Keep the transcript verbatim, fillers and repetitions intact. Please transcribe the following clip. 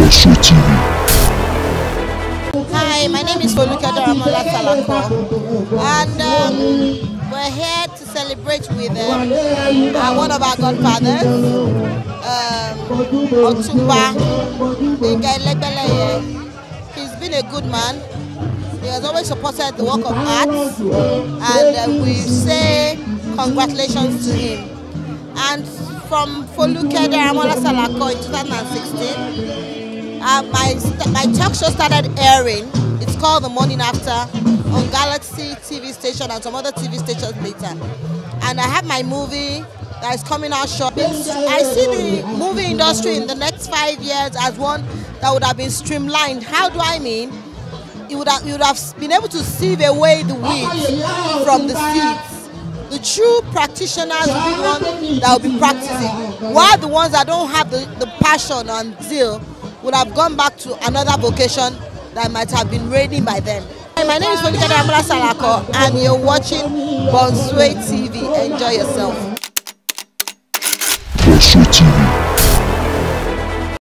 Bonsway T V. Hi, my name is Foluke Daramola Salako, and um, we're here to celebrate with um, uh, one of our godfathers, um, Otumba Yinka Elegbeleye. He's been a good man. He has always supported the work of art, and uh, we say congratulations to him. And from Foluke Daramola Salako in two thousand sixteen, uh, my, my talk show started airing. It's called The Morning After on Galaxy T V station and some other T V stations later. And I have my movie that is coming out shortly. I see the movie industry in the next five years as one that would have been streamlined. How do I mean? You would have, you would have been able to sieve away the weeds from the seeds. The true practitioners will be one that will be practicing, while the ones that don't have the, the passion and zeal would have gone back to another vocation that might have been reigning by them. My name is Foluke Daramola Salako, and you're watching Bonsway T V. Enjoy yourself. Bonsway T V.